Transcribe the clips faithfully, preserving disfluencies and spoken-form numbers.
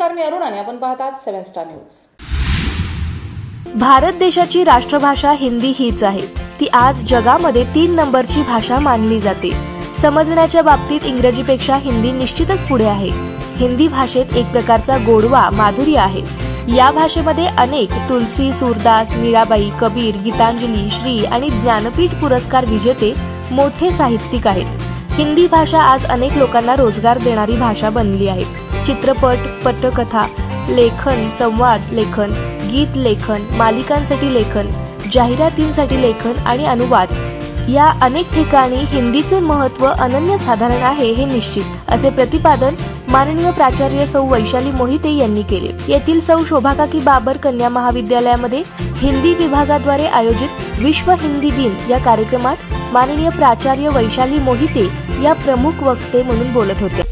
नमस्कार, मी अरुण आणि आपण पाहत आहात सेवन स्टार न्यूज. भारत देशाची राष्ट्रभाषा हिंदी हीच आहे. ती आज जगामध्ये तीन नंबरची भाषा मानली जाते. समजण्याच्या बाबतीत इंग्रजीपेक्षा हिंदी निश्चितच पुढे आहे. हिंदी भाषेत एक प्रकारचा गोडवा, माधुर्य आहे. या भाषेमध्ये अनेक तुलसी, सूरदास, मीराबाई, कबीर, गीतांजली, श्री आणि ज्ञानपीठ पुरस्कार विजेते मोठे साहित्यिक आहेत. हिंदी भाषा आज अनेक लोकांना रोजगार देणारी भाषा बनली आहे. चित्रपट, पटकथा, लेखन, संवाद लेखन, गीत लेखन, मालिकांसाठी लेखन, जाहिरातींसाठी लेखन आणि अनुवाद या अनेक ठिकाणी हिंदीचे महत्त्व अनन्यसाधारण आहे हे निश्चित, असे प्रतिपादन माननीय प्राचार्य सौ वैशाली मोहिते यांनी केले. येथील सौ शोभाकाकी बाबर कन्या महाविद्यालयामध्ये हिंदी विभागाद्वारे आयोजित विश्व हिंदी दिन या कार्यक्रमात माननीय प्राचार्य वैशाली मोहिते या प्रमुख वक्ते म्हणून बोलत होते.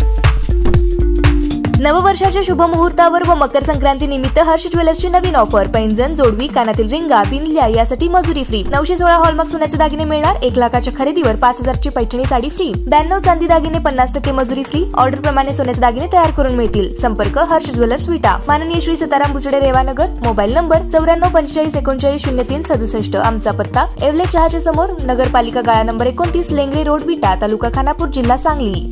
नववर्षाच्या शुभ मुहूर्तावर व मकर संक्रांती निमित्त हर्ष ज्वेलर्सची नवीन ऑफर. पैंजण, जोडवी, कानातील रिंगा, बिंदल्या यासाठी मजुरी फ्री. नऊशे सोळा हॉलमार्क सोन्याचे दागिने मिळणार. एक लाखाच्या खरेदीवर पाच हजारची पैठणी साडी फ्री. ब्याण्णव चांदी दागिने पन्नास टक्के मजुरी फ्री. ऑर्डर प्रमाणे सोन्याचे दागिने तयार करून मिळतील. संपर्क हर्ष ज्वेलर्स विटा, माननीय श्री सीताराम बुचडे, रेवानगर. मोबाईल नंबर चौऱ्याण्णव पंचेचाळीस एकोणचाळीस शून्य तीन सदुसष्ट. आमचा पत्ता एवले चहाच्या समोर, नगरपालिका गाळा नंबर एकोणतीस, लेंगरे रोड, विटा, तालुका खानापूर, जिल्हा सांगली.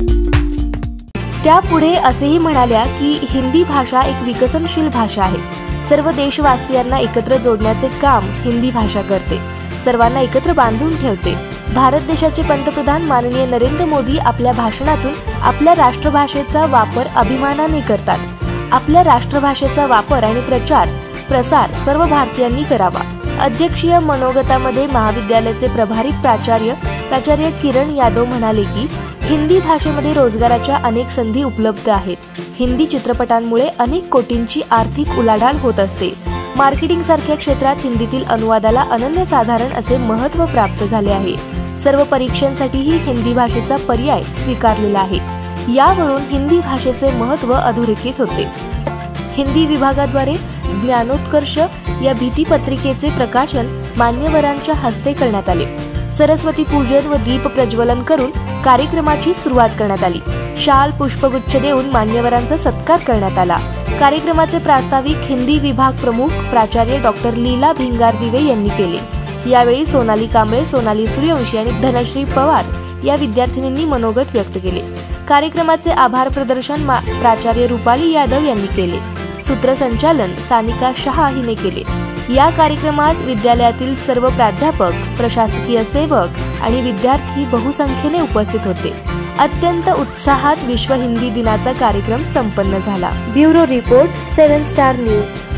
त्यापुढे असेही म्हणाल्या की हिंदी भाषा एक विकसनशील भाषा आहे. सर्व देशवासियांना एकत्र जोडण्याचे काम हिंदी भाषा करते. सर्वांना एकत्र बांधून ठेवते. भारत देशाचे पंतप्रधान माननीय नरेंद्र मोदी आपल्या भाषणातून आपल्या राष्ट्रभाषेचा वापर अभिमानाने करतात. आपल्या राष्ट्रभाषेचा वापर आणि प्रचार प्रसार सर्व भारतीयांनी करावा. अध्यक्षीय मनोगतामध्ये महाविद्यालयाचे प्रभारी प्राचार्य प्राचार्य किरण यादव म्हणाले की हिंदी भाषेमध्ये रोजगाराच्या अनेक संधी उपलब्ध आहेत. हिंदी चित्रपटांमुळे अनेक कोटींची आर्थिक उलाढाल होत असते. मार्केटिंग सारख्या क्षेत्रात हिंदीतील अनुवादाला अनन्यसाधारण असे महत्त्व प्राप्त झाले आहे. सर्व परीक्षांसाठीही हिंदी भाषेचा पर्याय स्वीकारलेला आहे. यावरून हिंदी भाषेचे महत्त्व अधोरेखित होते. हिंदी विभागाद्वारे ज्ञानोत्कर्ष या भीतीपत्रिकेचे प्रकाशन मान्यवरांच्या हस्ते करण्यात आले. सरस्वती पूजन व दीप प्रज्वलन करून कार्यक्रमाची सुरुवात करण्यात आली. शाल, पुष्पगुच्छ देऊन मान्यवरांचा सत्कार करण्यात आला. कार्यक्रमाचे प्रास्ताविक हिंदी विभाग प्रमुख प्राचार्य डॉक्टर लीला भिंगारदिवे यांनी केले. यावेळी सोनाली कांबळे, सोनाली सूर्यवंशी आणि धनश्री पवार या विद्यार्थिनींनी मनोगत व्यक्त केले. कार्यक्रमाचे आभार प्रदर्शन प्राचार्य रुपाली यादव यांनी केले. सूत्रसंचालन सानिका शहा हिने केले. या कार्यक्रमास विद्यालयातील सर्व प्राध्यापक, प्रशासकीय सेवक आणि विद्यार्थी बहुसंख्येने उपस्थित होते. अत्यंत उत्साहात विश्व हिंदी दिनाचा कार्यक्रम संपन्न झाला. Bureau report, seven star news.